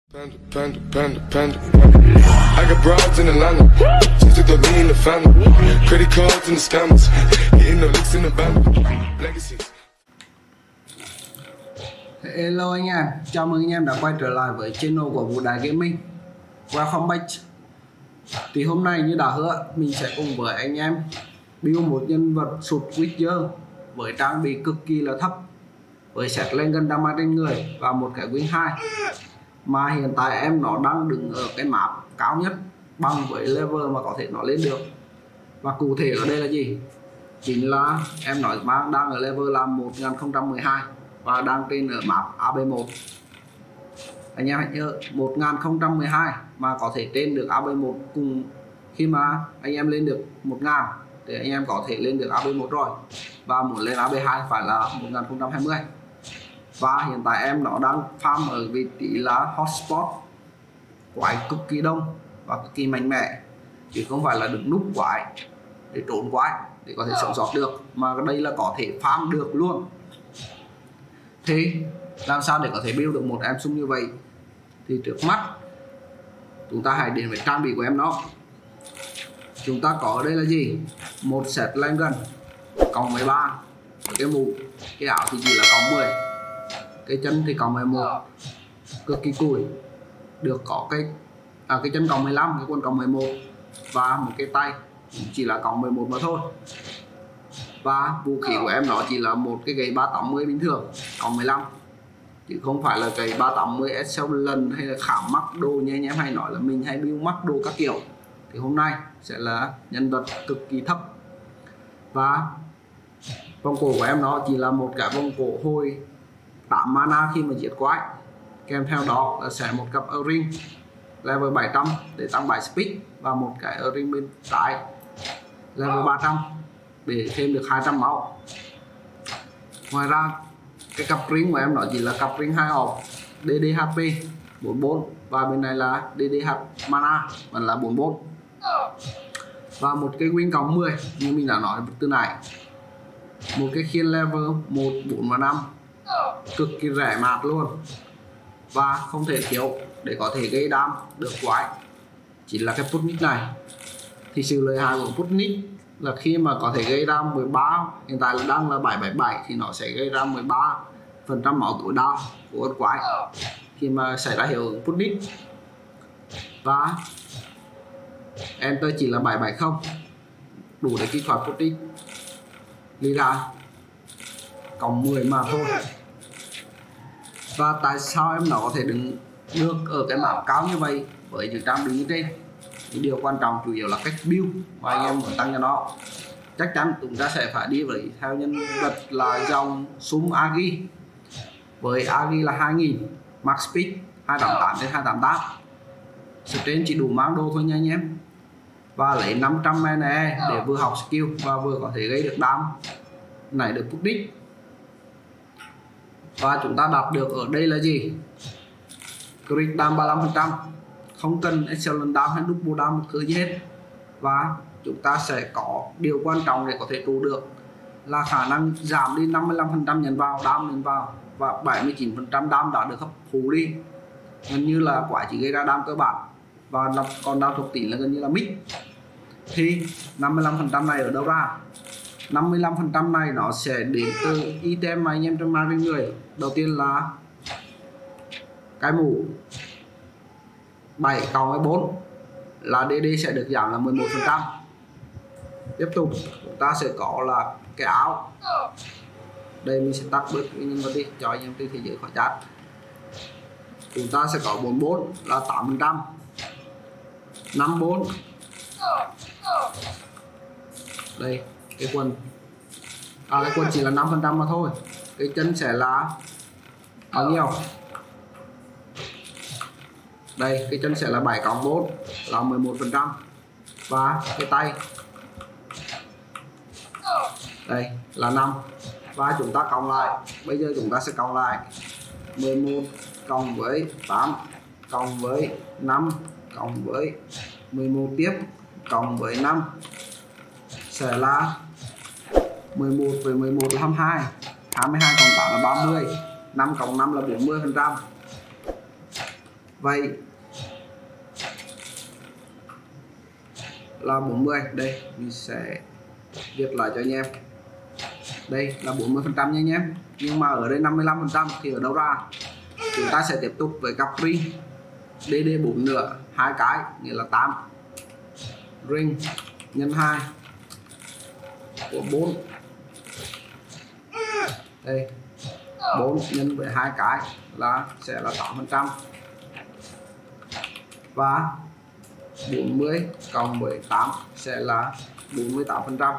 I got broads in Atlanta, just to throw me in the family. Credit cards and the scammers, getting no licks in the band. Legacies. Hello anh em, chào mừng anh em đã quay trở lại với channel của Vũ Đại Gaming. Welcome back. Thì hôm nay như đã hứa, mình sẽ cùng với anh em build một nhân vật sụt Witcher với trang bị cực kỳ là thấp, với set lên gần damage trên người và một cái win 2. Mà hiện tại em nó đang đứng ở cái map cao nhất bằng với level mà có thể nó lên được. Và cụ thể ở đây là gì? Chính là em nói đang ở level là 1012 và đang trên ở map AB1. Anh em hãy nhớ 1012 mà có thể trên được AB1, cùng khi mà anh em lên được 1000 thì anh em có thể lên được AB1 rồi, và muốn lên AB2 phải là 1020. Và hiện tại em nó đang farm ở vị trí là hotspot, quái cực kỳ đông và cực kỳ mạnh mẽ, chứ không phải là đứng núp quái để trốn quái để có thể sống sót được, mà đây là có thể farm được luôn. Thì làm sao để có thể build được một em sung như vậy? Thì trước mắt chúng ta hãy đến với trang bị của em nó. Chúng ta có ở đây là gì? Một set lên gần cộng 13, cái mũ, cái áo thì chỉ là cộng 10, cái chân thì cộng 11, cực kỳ cùi. Được có cái chân cộng 15, cái quần cộng 11 và một cái tay chỉ là cộng 11 mà thôi. Và vũ khí của em nó chỉ là một cái gậy 380 bình thường cộng 15, chứ không phải là gậy 380 Excellent hay là khảm mắc đồ như anh em hay nói là mình hay build mắc đồ các kiểu. Thì hôm nay sẽ là nhân vật cực kỳ thấp. Và vòng cổ của em nó chỉ là một cái vòng cổ hồi 8 mana khi mà giết quái, kèm theo đó là sẽ một cặp earring level 700 để tăng 7 speed, và một cái earring bên trái level 300 để thêm được 200 máu. Ngoài ra cái cặp ring của em nó chỉ là cặp ring 2 hộp DDHP 44, và bên này là DDH mana vẫn là 44, và một cái win cộng 10 như mình đã nói từ nãy. Một cái khiên level 1, 4 và 5 cực kỳ rẻ mạt luôn, và không thể thiếu để có thể gây đam được quái chỉ là cái Putnik này. Thì sự lợi hại của Putnik là khi mà có thể gây ra 13, hiện tại là đang là 777, thì nó sẽ gây ra 13% máu tối đa của con quái khi mà xảy ra hiệu ứng Putnik. Và Enter chỉ là 770 đủ để kích hoạt Putnik đi ra cộng 10 mà thôi. Và tại sao em nó có thể đứng được ở cái map cao như vậy với những trang bị như trên? Thì điều quan trọng chủ yếu là cách build và anh em muốn tăng cho nó. Chắc chắn chúng ta sẽ phải đi với theo nhân vật là dòng súng Agi, với Agi là 2000 max speed 288 đến 288. Trên chỉ đủ mang đồ thôi nha anh em. Và lấy 500 MNE để vừa học skill và vừa có thể gây được đam này được Putnik. Và chúng ta đạt được ở đây là gì? Crit đam 35%, không cần excellent đam hay double đam một thứ gì hết. Và chúng ta sẽ có điều quan trọng để có thể trụ được là khả năng giảm đi 55% nhận vào đam và 79% đam đã được hấp thụ đi, gần như là quả chỉ gây ra đam cơ bản, và còn đam thuộc tính là gần như là mix. Thì 55% này ở đâu ra? 55% này nó sẽ đến từ item mà anh em trong mang trên người. Đầu tiên là cái mũ 7 cộng với 4 là DD sẽ được giảm là 11%. Tiếp tục chúng ta sẽ có là cái áo. Đây mình sẽ tắt bớt cái nhân vật đi cho anh em trên thế giới khỏi chat. Chúng ta sẽ có 44 là 8%, 54 đây cái quần cái quần chỉ là 5% mà thôi. Cái chân sẽ là bao nhiêu? Đây cái chân sẽ là 7 cộng 4 là 11%, và cái tay đây là 5. Và chúng ta cộng lại, bây giờ chúng ta sẽ cộng lại 11 cộng với 8 cộng với 5 cộng với 11 tiếp cộng với 5 sẽ là 11 với 11 là 22, 22 cộng 8 là 30, 5 cộng 5 là 40%. Vậy là 40. Đây mình sẽ viết lại cho anh em. Đây là 40% nha anh em. Nhưng mà ở đây 55% thì ở đâu ra? Chúng ta sẽ tiếp tục với cặp ring DD4 nữa, 2 cái nghĩa là 8. Ring nhân 2 của 4. Đây 4 nhân với 2 cái là sẽ là 8%. Và 40 cộng với 8 sẽ là 48%.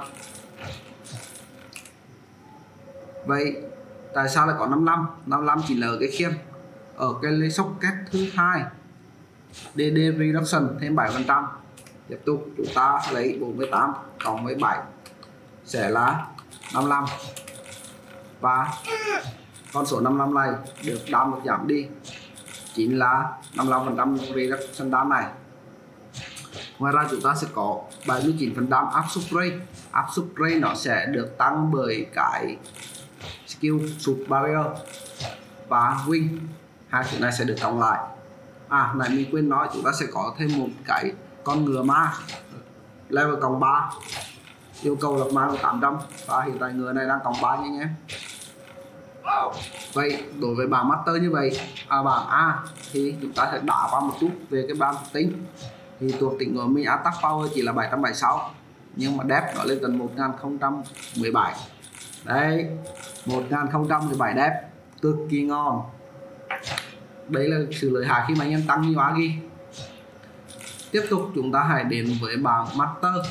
Vậy tại sao lại có 55? 55 chỉ là ở cái khiêm, ở cái socket thứ hai DD reduction thêm 7%. Tiếp tục chúng ta lấy 48 cộng với 7 sẽ là 55. Và con số 55 này được đam được giảm đi, chính là 55% reduction đam này. Ngoài ra chúng ta sẽ có 79% áp suất rate. Áp suất rate nó sẽ được tăng bởi cái skill shoot barrier và wing. Hai thứ này sẽ được cộng lại. Này mình quên nói, chúng ta sẽ có thêm một cái con ngựa ma level cộng 3, yêu cầu lập ma là 800 và hiện tại ngựa này đang cộng 3 nha anh em. Vậy đối với bảng master như vậy, bảng A thì chúng ta sẽ đảo qua một chút về cái bảng thuộc tính. Thì thuộc tính của mình attack power chỉ là 776, nhưng mà depth nó lên tận 1017. Đấy, 1017 depth, cực kỳ ngon. Đấy là sự lợi hại khi mà anh em tăng nhiều agi. Tiếp tục chúng ta hãy đến với bảng master.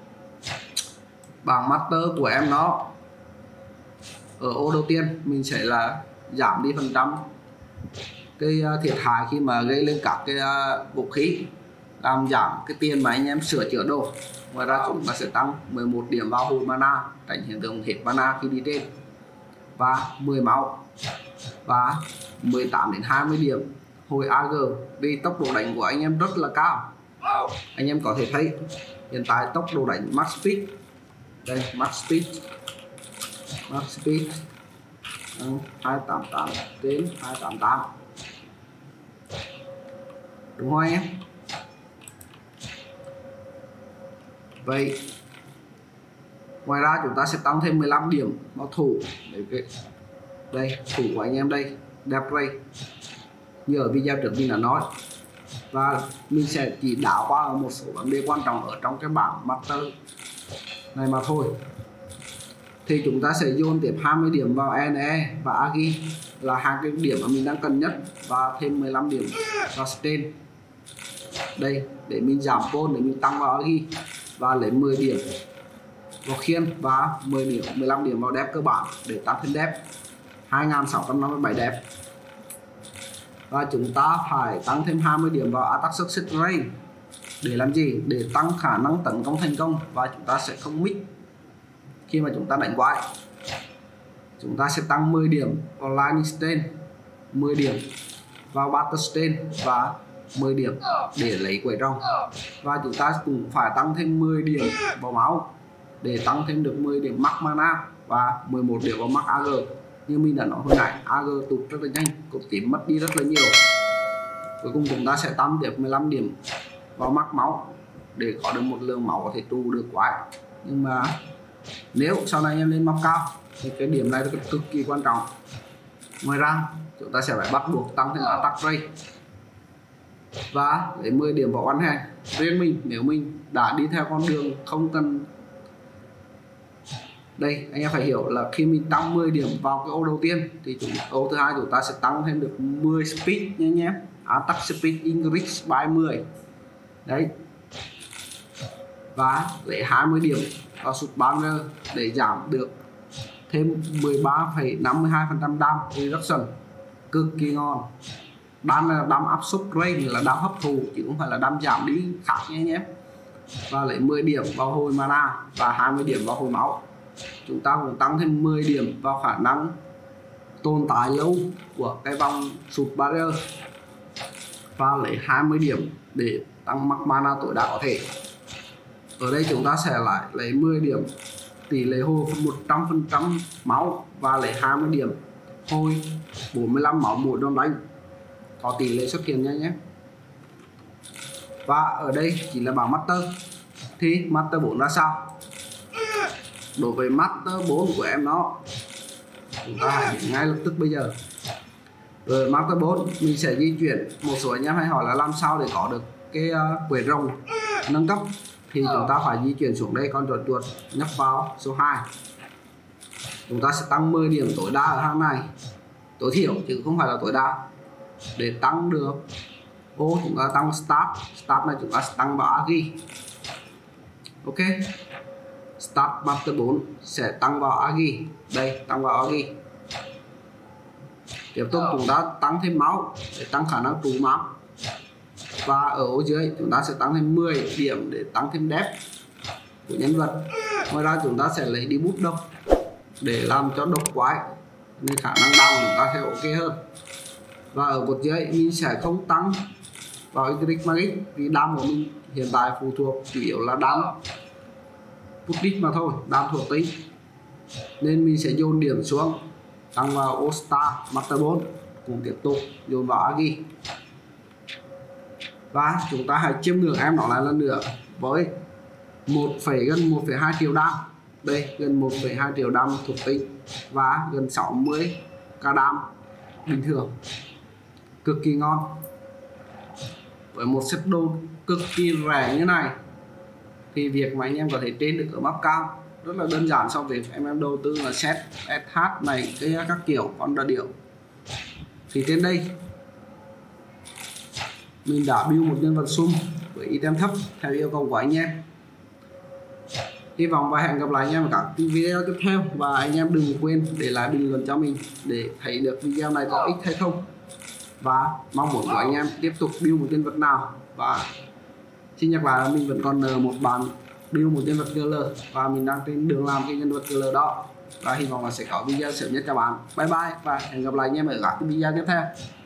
Bảng master của em nó ở ô đầu tiên mình sẽ là giảm đi phần trăm cái thiệt hại khi mà gây lên các cái vũ khí, làm giảm cái tiền mà anh em sửa chữa đồ. Ngoài ra chúng ta sẽ tăng 11 điểm vào hồi mana, tránh hiện tượng hết mana khi đi trên, và 10 máu, và 18 đến 20 điểm hồi AG, vì tốc độ đánh của anh em rất là cao. Anh em có thể thấy hiện tại tốc độ đánh max speed, đây max speed 288 đến 288, đúng không anh em? Vậy ngoài ra chúng ta sẽ tăng thêm 15 điểm vào thủ. Đây thủ của anh em đây, đẹp ray như ở video trước mình đã nói. Và mình sẽ chỉ đảo qua một số vấn đề quan trọng ở trong cái bảng master này mà thôi. Thì chúng ta sẽ dồn tiếp 20 điểm vào NE và Agi là hai cái điểm mà mình đang cần nhất, và thêm 15 điểm vào Stain đây để mình giảm côn, để mình tăng vào Agi, và lấy 10 điểm vào khiên và 15 điểm vào depth cơ bản để tăng thêm depth 2657 depth. Và chúng ta phải tăng thêm 20 điểm vào attack success rate để làm gì? Để tăng khả năng tấn công thành công, và chúng ta sẽ không miss khi mà chúng ta đánh quái. Chúng ta sẽ tăng 10 điểm vào lightning stain, 10 điểm vào battle stain và 10 điểm để lấy quẩy rồng. Và chúng ta cũng phải tăng thêm 10 điểm vào máu để tăng thêm được 10 điểm max mana và 11 điểm vào max AG. Như mình đã nói hồi nãy, AG tụt rất là nhanh, cột tím mất đi rất là nhiều. Cuối cùng chúng ta sẽ tăng tiếp 15 điểm vào max máu để có được một lượng máu có thể trụ được quái. Nhưng mà nếu sau này em lên map cao thì cái điểm này cực kỳ quan trọng. Ngoài ra chúng ta sẽ phải bắt buộc tăng thêm attack rate và lấy 10 điểm vào one hand. Riêng mình, nếu mình đã đi theo con đường không cần, đây anh em phải hiểu là khi mình tăng 10 điểm vào cái ô đầu tiên thì ô thứ hai chúng ta sẽ tăng thêm được 10 speed nha nhé. Attack speed increase by 10 đấy, và lấy 20 điểm vào shoot banner để giảm được thêm 13,52% dam reduction, cực kỳ ngon. Đam là đam áp suất rate, là đam hấp thụ chứ không phải là đam giảm đi khác nha anh em. Và lấy 10 điểm vào hồi mana và 20 điểm vào hồi máu. Chúng ta cũng tăng thêm 10 điểm vào khả năng tồn tại lâu của cái vòng shoot barrier, và lấy 20 điểm để tăng max mana tối đa có thể. Ở đây chúng ta sẽ lại lấy 10 điểm tỷ lệ hồi 100% máu và lấy 20 điểm hồi 45 máu mỗi đòn đánh, có tỷ lệ xuất hiện nha nhé. Và ở đây chính là bảng master. Thì master 4 ra sao? Đối với master 4 của em nó, chúng ta hãy đến ngay lập tức bây giờ. Rồi master 4 mình sẽ di chuyển. Một số anh em hay hỏi là làm sao để có được cái quyển rồng nâng cấp, thì chúng ta phải di chuyển xuống đây, con chuột nhấp vào số 2. Chúng ta sẽ tăng 10 điểm tối đa ở hàng này, tối thiểu chứ không phải là tối đa. Để tăng được chúng ta tăng start này, chúng ta sẽ tăng vào agi. Ok, start master 4 sẽ tăng vào agi. Đây, tăng vào agi. Tiếp tục chúng ta tăng thêm máu để tăng khả năng trụ máu. Và ở ô dưới chúng ta sẽ tăng thêm 10 điểm để tăng thêm depth của nhân vật. Ngoài ra chúng ta sẽ lấy đi bút độc để làm cho độc quái nên khả năng đam của chúng ta sẽ ok hơn. Và ở cột dưới mình sẽ không tăng vào Electric Magic vì đam của mình hiện tại phụ thuộc chủ yếu là đam Pudding mà thôi, đam thuộc tính, nên mình sẽ dồn điểm xuống, tăng vào All Star Master 4, cũng tiếp tục dồn vào Agi. Và chúng ta hãy chiêm ngưỡng em nó lại lần nữa với gần 1,2 triệu đam. Đây, gần 1,2 triệu đam thuộc tính và gần 60k đam bình thường, cực kỳ ngon. Với một set đồ cực kỳ rẻ như này thì việc mà anh em có thể trên được ở map cao rất là đơn giản so với em đầu tư là set SH này các kiểu con đà điểu. Thì trên đây mình đã build một nhân vật sum với item thấp theo yêu cầu của anh em. Hy vọng và hẹn gặp lại anh em ở các video tiếp theo, và anh em đừng quên để lại bình luận cho mình để thấy được video này có ích hay không, và mong muốn của anh em tiếp tục build một nhân vật nào. Và xin nhắc lại là mình vẫn còn nợ một bạn build một nhân vật GL và mình đang trên đường làm cái nhân vật GL đó, và hy vọng là sẽ có video sớm nhất cho bạn. Bye bye và hẹn gặp lại anh em ở các video tiếp theo.